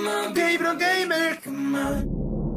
come on, Gabriel Gamer, come on.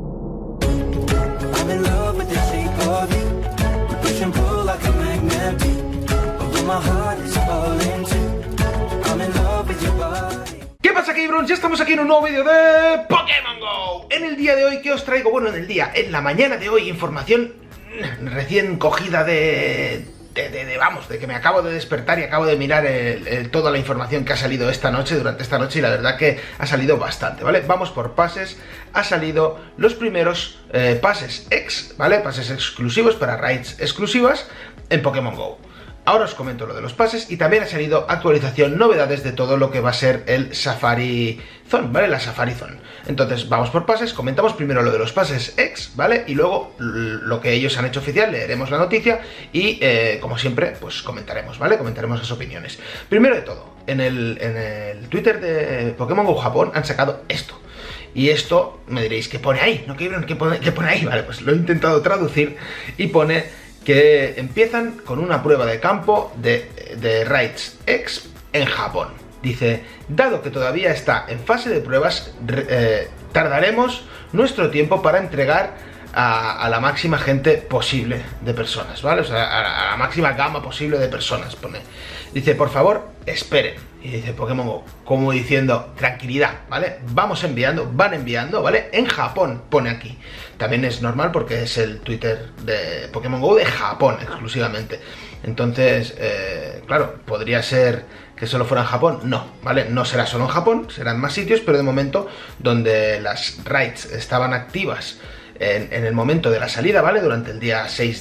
I'm in love with the shape of you. We push and pull like a magnet do. Although my heart is falling too. I'm in love with your body. ¿Qué pasa, Gabrons? Ya estamos aquí en un nuevo vídeo de Pokémon GO. En el día de hoy, ¿qué os traigo? Bueno, en la mañana de hoy, información recién cogida de que me acabo de despertar y acabo de mirar toda la información que ha salido durante esta noche, y la verdad que ha salido bastante, ¿vale? Vamos por pases. Ha salido los primeros pases ¿vale? Pases exclusivos para raids exclusivas en Pokémon GO. Ahora os comento lo de los pases, y también ha salido actualización, novedades de todo lo que va a ser el Safari Zone, ¿vale? La Safari Zone. Entonces vamos por pases, comentamos primero lo de los pases ¿vale? Y luego lo que ellos han hecho oficial, leeremos la noticia y como siempre, pues comentaremos, ¿vale? Comentaremos las opiniones. Primero de todo, en el Twitter de Pokémon GO Japón han sacado esto. Y esto, me diréis, ¿qué pone ahí? ¿No? ¿Qué pone ahí? Vale, pues lo he intentado traducir y pone que empiezan con una prueba de campo de Raids X en Japón. Dice, dado que todavía está en fase de pruebas, tardaremos nuestro tiempo para entregar a la máxima gente posible de personas, ¿vale? O sea, a la máxima gama posible de personas, pone. Dice, por favor, esperen. Y dice Pokémon GO, como diciendo, tranquilidad, ¿vale? Van enviando, ¿vale? En Japón, pone aquí. También es normal porque es el Twitter de Pokémon GO de Japón, exclusivamente. Entonces, claro, podría ser que solo fuera en Japón. No, ¿vale? No será solo en Japón, serán más sitios, pero de momento, donde las raids estaban activas en el momento de la salida, ¿vale? Durante el día 6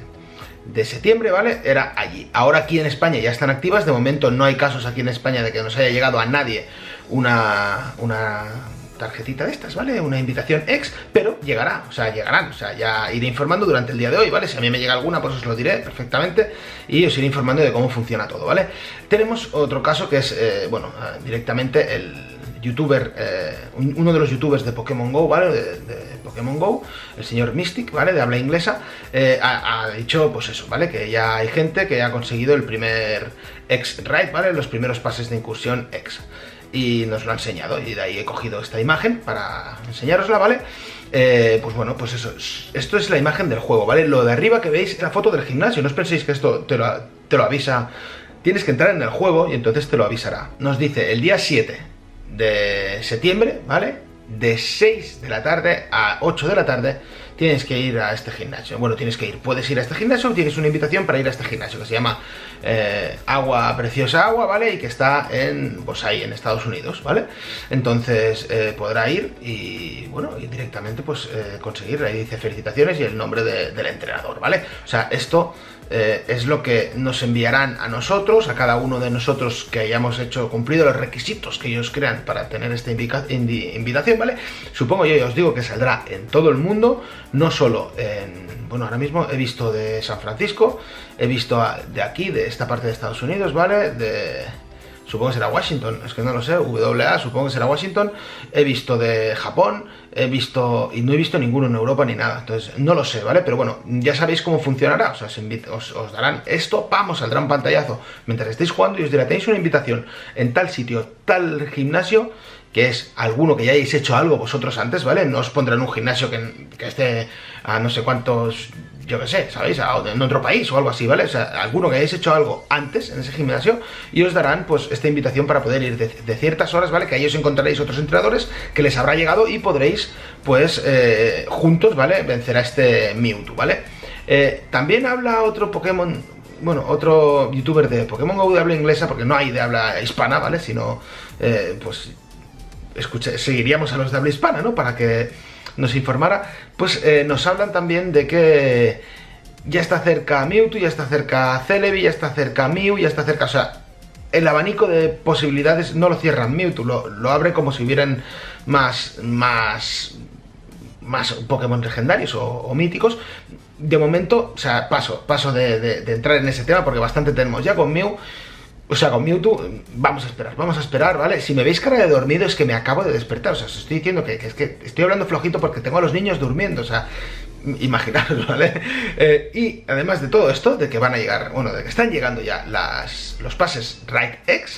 de septiembre, ¿vale? Era allí. Ahora aquí en España ya están activas. De momento no hay casos aquí en España de que nos haya llegado a nadie una tarjetita de estas, ¿vale? Una invitación pero llegarán, o sea, ya iré informando durante el día de hoy, ¿vale? Si a mí me llega alguna, pues os lo diré perfectamente y os iré informando de cómo funciona todo, ¿vale? Tenemos otro caso que es, directamente el youtuber, uno de los youtubers de Pokémon GO, ¿vale? De Pokémon GO, el señor Mystic, ¿vale? De habla inglesa, ha dicho, pues eso, ¿vale? Que ya hay gente que ha conseguido el primer X-Raid, ¿vale? Los primeros pases de incursión X. Y nos lo ha enseñado, y de ahí he cogido esta imagen para enseñárosla, ¿vale? Pues bueno, pues eso, esto es la imagen del juego, ¿vale? Lo de arriba que veis es la foto del gimnasio, no os penséis que esto te lo avisa. Tienes que entrar en el juego y entonces te lo avisará. Nos dice el día 7 de septiembre, ¿vale? De 6 de la tarde a 8 de la tarde tienes que ir a este gimnasio. Bueno, puedes ir a este gimnasio, tienes una invitación para ir a este gimnasio que se llama Agua Preciosa Agua, ¿vale? Y que está pues ahí en Estados Unidos, ¿vale? Entonces podrá ir y, bueno, y directamente pues conseguir, ahí dice felicitaciones y el nombre del entrenador, ¿vale? O sea, esto es lo que nos enviarán a nosotros, a cada uno de nosotros que hayamos cumplido los requisitos que ellos crean para tener esta invitación, ¿vale? Supongo yo, ya os digo, que saldrá en todo el mundo, no solo bueno, ahora mismo he visto de San Francisco, he visto de aquí, de esta parte de Estados Unidos, ¿vale? Supongo que será Washington, es que no lo sé, WA, supongo que será Washington. He visto de Japón, y no he visto ninguno en Europa ni nada, entonces no lo sé, ¿vale? Pero bueno, ya sabéis cómo funcionará, o sea, os darán esto, vamos, saldrá un pantallazo mientras estéis jugando y os dirá, tenéis una invitación en tal sitio, tal gimnasio, que es alguno que ya hayáis hecho algo vosotros antes, ¿vale? No os pondrán un gimnasio que esté a no sé cuántos, yo qué sé, ¿sabéis? En otro país o algo así, ¿vale? O sea, alguno que hayáis hecho algo antes en ese gimnasio y os darán, pues, esta invitación para poder ir de ciertas horas, ¿vale? Que ahí os encontraréis otros entrenadores que les habrá llegado y podréis, pues, juntos, ¿vale? Vencer a este Mewtwo, ¿vale? También habla otro Pokémon, bueno, otro youtuber de Pokémon GO de habla inglesa, porque no hay de habla hispana, ¿vale? Sino, pues, seguiríamos a los de habla hispana, ¿no? Para que nos informara. Pues nos hablan también de que ya está cerca Mewtwo, ya está cerca Celebi, ya está cerca Mew, ya está cerca, o sea, el abanico de posibilidades no lo cierran Mewtwo, lo abre como si hubieran más Pokémon legendarios o míticos. De momento, o sea, paso de entrar en ese tema porque bastante tenemos ya con Mew. O sea, con Mewtwo, vamos a esperar, ¿vale? Si me veis cara de dormido es que me acabo de despertar, o sea, os estoy diciendo que es que estoy hablando flojito porque tengo a los niños durmiendo, o sea, imaginaros, ¿vale? Y además de todo esto, de que van a llegar, bueno, de que están llegando ya los pases Raid X, o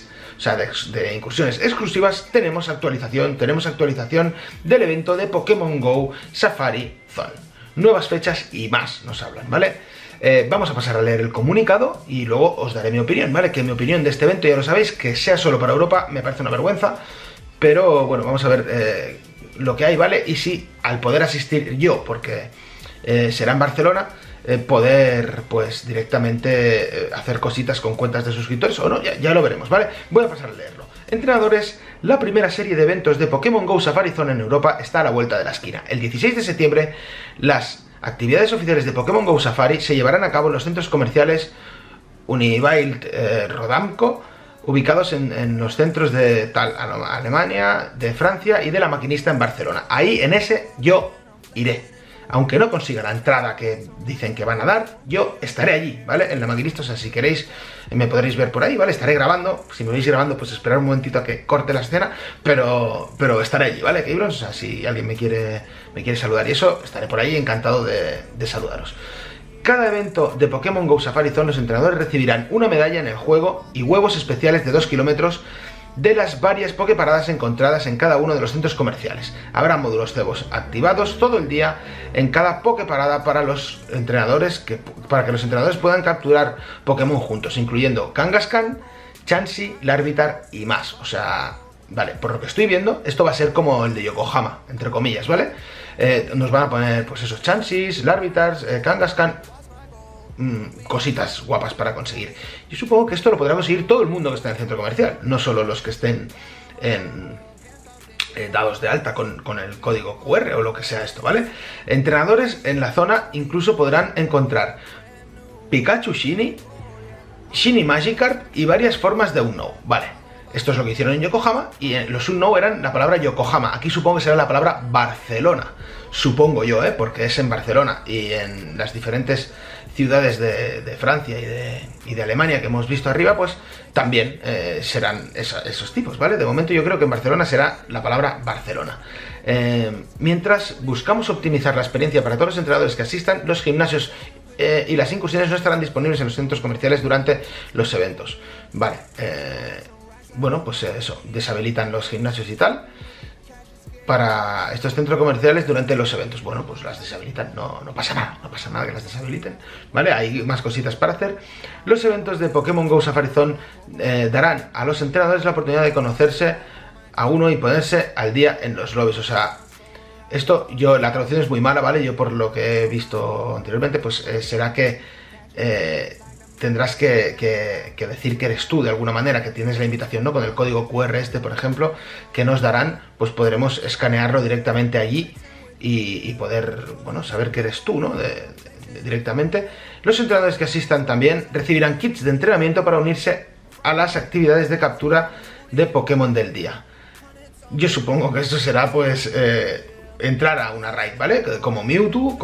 sea, de incursiones exclusivas, tenemos actualización del evento de Pokémon GO Safari Zone. Nuevas fechas y más nos hablan, ¿vale? Vamos a pasar a leer el comunicado y luego os daré mi opinión, ¿vale? Que mi opinión de este evento, ya lo sabéis, que sea solo para Europa, me parece una vergüenza, pero bueno, vamos a ver lo que hay, ¿vale? Y si al poder asistir yo, porque será en Barcelona, poder pues directamente hacer cositas con cuentas de suscriptores o no, ya lo veremos, ¿vale? Voy a pasar a leerlo. Entrenadores, la primera serie de eventos de Pokémon GO Safari Zone en Europa está a la vuelta de la esquina. El 16 de septiembre, las actividades oficiales de Pokémon GO Safari se llevarán a cabo en los centros comerciales Unibail Rodamco, ubicados en los centros de Alemania, de Francia y de La Maquinista en Barcelona. Ahí, en ese, yo iré. Aunque no consiga la entrada que dicen que van a dar, yo estaré allí, ¿vale? En La Maquinista, o sea, si queréis me podréis ver por ahí, ¿vale? Estaré grabando, si me veis grabando, pues esperar un momentito a que corte la escena, pero estaré allí, ¿vale? Cabrons, o sea, si alguien me quiere saludar y eso, estaré por ahí encantado de saludaros. Cada evento de Pokémon GO Safari Zone, los entrenadores recibirán una medalla en el juego y huevos especiales de 2 kilómetros de las varias Poképaradas encontradas en cada uno de los centros comerciales. Habrá módulos cebos activados todo el día en cada Poképarada para los entrenadores, para que los entrenadores puedan capturar Pokémon juntos, incluyendo Kangaskhan, Chansey, Larvitar y más. O sea, vale, por lo que estoy viendo, esto va a ser como el de Yokohama, entre comillas, ¿vale? Nos van a poner, pues esos Chanseys, Larvitars, Kangaskhan, cositas guapas para conseguir. Yo supongo que esto lo podrá conseguir todo el mundo que está en el centro comercial, no solo los que estén dados de alta con el código QR o lo que sea esto, ¿vale? Entrenadores en la zona incluso podrán encontrar Pikachu Shiny, Shiny Magikarp y varias formas de Unknown, ¿vale? Esto es lo que hicieron en Yokohama y los Unknown eran la palabra Yokohama. Aquí supongo que será la palabra Barcelona, supongo yo, porque es en Barcelona y en las diferentes ciudades de Francia y de Alemania que hemos visto arriba, pues también serán esos tipos, ¿vale? De momento yo creo que en Barcelona será la palabra Barcelona. Mientras buscamos optimizar la experiencia para todos los entrenadores que asistan, los gimnasios y las incursiones no estarán disponibles en los centros comerciales durante los eventos, ¿vale? Bueno, pues eso, deshabilitan los gimnasios y tal para estos centros comerciales durante los eventos. Bueno, pues las deshabilitan, no pasa nada que las deshabiliten, ¿vale? Hay más cositas para hacer. Los eventos de Pokémon GO Safari Zone darán a los entrenadores la oportunidad de conocerse a uno y ponerse al día en los lobbies. O sea, esto, la traducción es muy mala, ¿vale? Yo por lo que he visto anteriormente, pues será que tendrás que decir que eres tú de alguna manera, que tienes la invitación, ¿no? Con el código QR por ejemplo, que nos darán, pues podremos escanearlo directamente allí y poder, bueno, saber que eres tú, ¿no? Directamente. Los entrenadores que asistan también recibirán kits de entrenamiento para unirse a las actividades de captura de Pokémon del día. Yo supongo que esto será, pues, entrar a una raid, ¿vale? Como Mewtwo,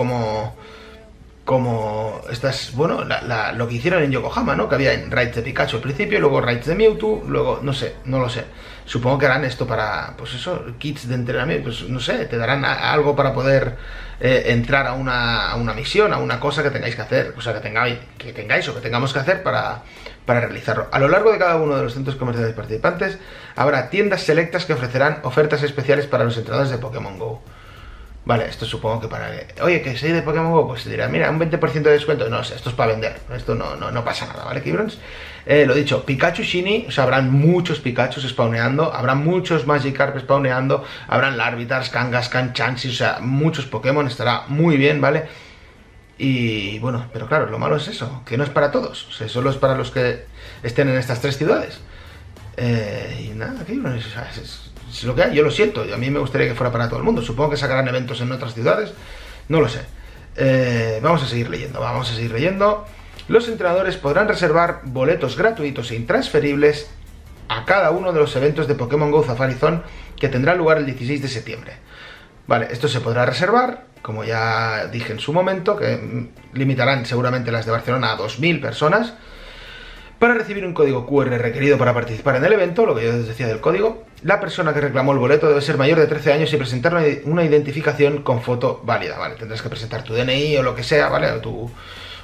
como estas, bueno, lo que hicieron en Yokohama, ¿no? Que había raids de Pikachu al principio, luego raids de Mewtwo, luego, no sé, no lo sé. Supongo que harán esto para, pues eso, kits de entrenamiento, pues no sé, te darán algo para poder entrar a una misión, a una cosa que tengáis que hacer, o sea, que tengáis o que tengamos que hacer para realizarlo. A lo largo de cada uno de los centros comerciales participantes habrá tiendas selectas que ofrecerán ofertas especiales para los entrenadores de Pokémon GO. Vale, esto supongo que para... Oye, que soy de Pokémon GO, pues te dirán, mira, un 20% de descuento. No sé, esto es para vender, esto no pasa nada, ¿vale, Cabrons? Lo dicho, Pikachu Shiny, o sea, habrán muchos Pikachus spawneando, habrán muchos Magikarp spawneando, habrán Larvitars, Kangaskhan, Chansey, o sea, muchos Pokémon, estará muy bien, ¿vale? Y bueno, pero claro, lo malo es eso, que no es para todos, o sea, solo es para los que estén en estas 3 ciudades. Y nada, Cabrons, o sea, es lo que hay, yo lo siento, a mí me gustaría que fuera para todo el mundo. Supongo que sacarán eventos en otras ciudades, no lo sé. Vamos a seguir leyendo. Los entrenadores podrán reservar boletos gratuitos e intransferibles a cada uno de los eventos de Pokémon GO Safari Zone que tendrá lugar el 16 de septiembre. Vale, esto se podrá reservar, como ya dije en su momento, que limitarán seguramente las de Barcelona a 2000 personas. Para recibir un código QR requerido para participar en el evento, lo que yo les decía del código, la persona que reclamó el boleto debe ser mayor de 13 años y presentar una identificación con foto válida, ¿vale? Tendrás que presentar tu DNI o lo que sea, ¿vale?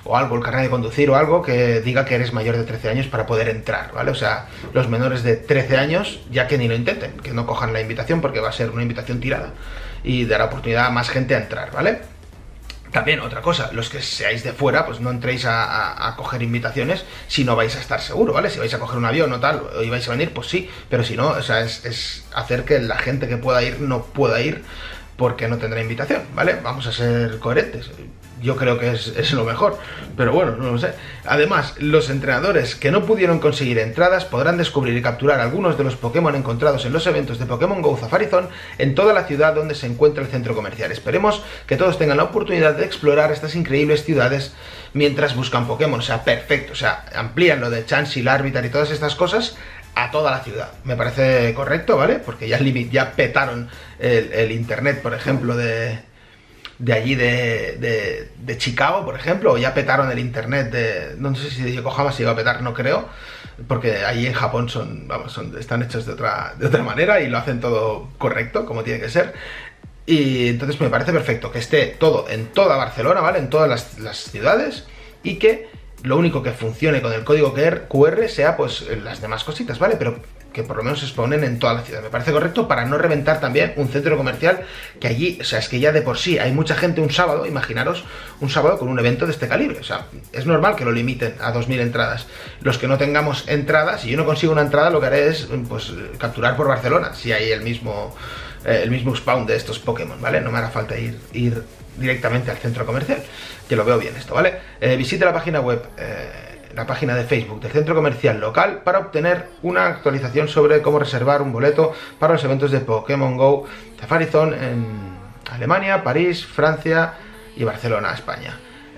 o algo, el carnet de conducir o algo que diga que eres mayor de 13 años para poder entrar, ¿vale? O sea, los menores de 13 años ya que ni lo intenten, que no cojan la invitación porque va a ser una invitación tirada y dará oportunidad a más gente a entrar, ¿vale? También, otra cosa, los que seáis de fuera, pues no entréis a coger invitaciones si no vais a estar seguro, ¿vale? Si vais a coger un avión o tal, y vais a venir, pues sí, pero si no, o sea, es hacer que la gente que pueda ir no pueda ir porque no tendrá invitación, ¿vale? Vamos a ser coherentes. Yo creo que es lo mejor, pero bueno, no lo sé. Además, los entrenadores que no pudieron conseguir entradas podrán descubrir y capturar algunos de los Pokémon encontrados en los eventos de Pokémon GO Safari Zone en toda la ciudad donde se encuentra el centro comercial. Esperemos que todos tengan la oportunidad de explorar estas increíbles ciudades mientras buscan Pokémon. O sea, perfecto, o sea, amplían lo de Chansey, Larvitar y todas estas cosas a toda la ciudad. Me parece correcto, ¿vale? Porque ya petaron el internet, por ejemplo, de allí de Chicago, por ejemplo, o ya petaron el internet de... No sé si de Yokohama se iba a petar, no creo, porque allí en Japón están hechos de otra manera y lo hacen todo correcto, como tiene que ser. Y entonces me parece perfecto que esté todo en toda Barcelona, ¿vale? En todas las ciudades, y que lo único que funcione con el código QR sea pues las demás cositas, ¿vale? Pero que por lo menos se exponen en toda la ciudad. Me parece correcto para no reventar también un centro comercial que allí, o sea, es que ya de por sí hay mucha gente un sábado, imaginaros un sábado con un evento de este calibre. O sea, es normal que lo limiten a 2000 entradas. Los que no tengamos entradas, si yo no consigo una entrada, lo que haré es pues capturar por Barcelona, si hay el mismo spawn de estos Pokémon, ¿vale? No me hará falta ir directamente al centro comercial, que lo veo bien esto, ¿vale? Visite la página web, la página de Facebook del centro comercial local para obtener una actualización sobre cómo reservar un boleto para los eventos de Pokémon GO Safari Zone en Alemania, París, Francia y Barcelona, España.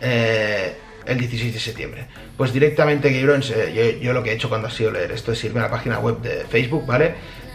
El 16 de septiembre. Pues directamente, Gabrons, yo lo que he hecho cuando ha sido leer esto es irme a la página web de Facebook, ¿vale?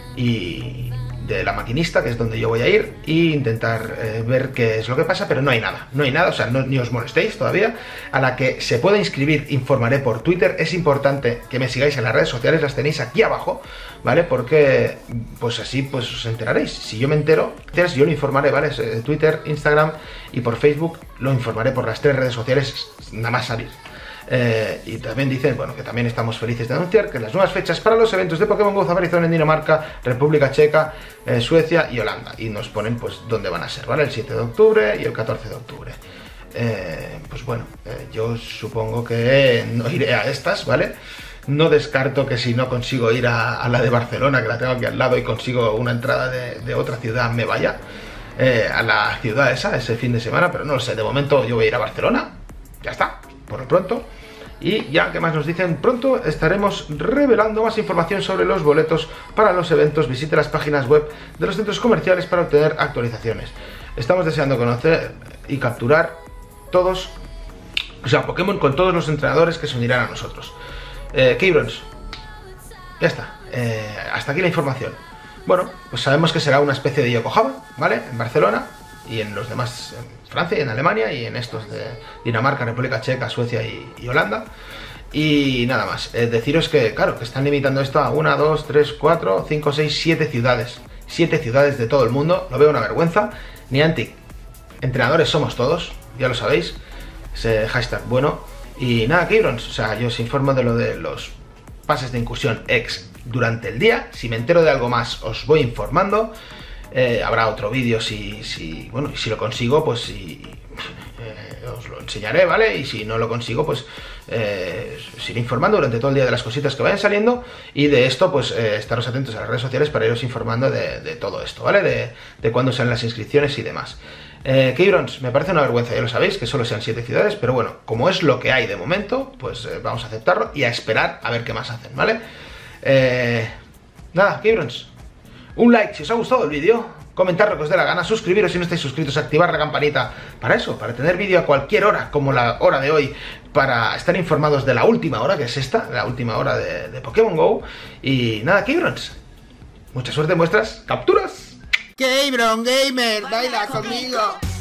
Y de La Maquinista, que es donde yo voy a ir, e intentar ver qué es lo que pasa, pero no hay nada, o sea, ni os molestéis todavía. A la que se pueda inscribir informaré por Twitter. Es importante que me sigáis en las redes sociales, las tenéis aquí abajo, ¿vale? Porque pues así pues os enteraréis. Si yo me entero, yo lo informaré, ¿vale? Twitter, Instagram y por Facebook lo informaré por las 3 redes sociales nada más salir. Y también dicen, bueno, que también estamos felices de anunciar que las nuevas fechas para los eventos de Pokémon GO Safari Zone en Dinamarca, República Checa, Suecia y Holanda, y nos ponen pues dónde van a ser, ¿vale? El 7 de octubre y el 14 de octubre. Pues bueno, yo supongo que no iré a estas, ¿vale? No descarto que si no consigo ir a la de Barcelona, que la tengo aquí al lado, y consigo una entrada de otra ciudad, me vaya a la ciudad ese fin de semana, pero no lo sé. De momento yo voy a ir a Barcelona, ya está, por lo pronto. Y ya, ¿qué más nos dicen? Pronto estaremos revelando más información sobre los boletos para los eventos. Visite las páginas web de los centros comerciales para obtener actualizaciones. Estamos deseando conocer y capturar todos, o sea, Pokémon con todos los entrenadores que se unirán a nosotros. Gabrons, ya está. Hasta aquí la información. Bueno, pues sabemos que será una especie de Yokohama, ¿vale? En Barcelona y en los demás, en Francia y en Alemania, y en estos de Dinamarca, República Checa, Suecia y Holanda. Y nada más, deciros que, claro, que están limitando esto a 1, 2, 3, 4, 5, 6, 7 ciudades. 7 ciudades de todo el mundo, lo veo una vergüenza. Niantic, entrenadores somos todos, ya lo sabéis, ese hashtag bueno. Y nada, Gabrons, o sea, yo os informo de lo de los pases de incursión X durante el día. Si me entero de algo más, os voy informando. Habrá otro vídeo si lo consigo, pues os lo enseñaré, ¿vale? Y si no lo consigo, pues os iré informando durante todo el día de las cositas que vayan saliendo. Y de esto, pues estaros atentos a las redes sociales para iros informando de todo esto, ¿vale? De cuándo salen las inscripciones y demás. Gabrons, me parece una vergüenza, ya lo sabéis, que solo sean 7 ciudades, pero bueno, como es lo que hay de momento, pues vamos a aceptarlo y a esperar a ver qué más hacen, ¿vale? Nada, Gabrons, un like si os ha gustado el vídeo, comentar lo que os dé la gana, suscribiros si no estáis suscritos, activar la campanita para eso, para tener vídeo a cualquier hora, como la hora de hoy, para estar informados de la última hora, que es esta, la última hora de Pokémon GO. Y nada, Gabrons, mucha suerte en vuestras capturas. Gabron Gamer, baila conmigo.